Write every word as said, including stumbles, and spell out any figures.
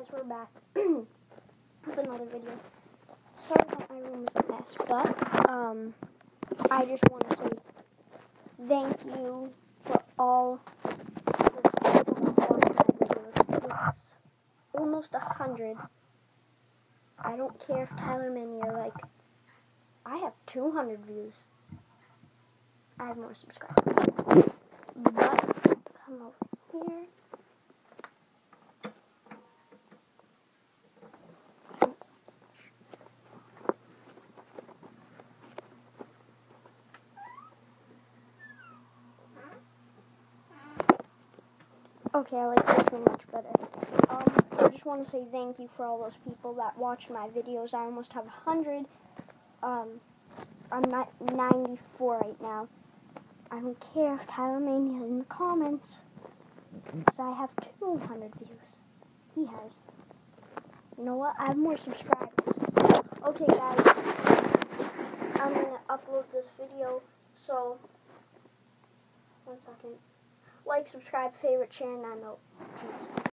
guys, we're back with another video. Sorry that my room is a mess, but um, I just want to say thank you for all the people that watch my videos. It's almost a hundred. I don't care if Tyler Minier, like, I have two hundred views. I have more subscribers. But, come over here. Okay, I like this one much better. Um, I just want to say thank you for all those people that watch my videos. I almost have one hundred. Um, I'm at ninety-four right now. I don't care if Tyler Mania in the comments, because I have two hundred views. He has. You know what? I have more subscribers. Okay, guys. I'm going to upload this video, so one second. Like, subscribe, favorite, share, and I'm out. Peace.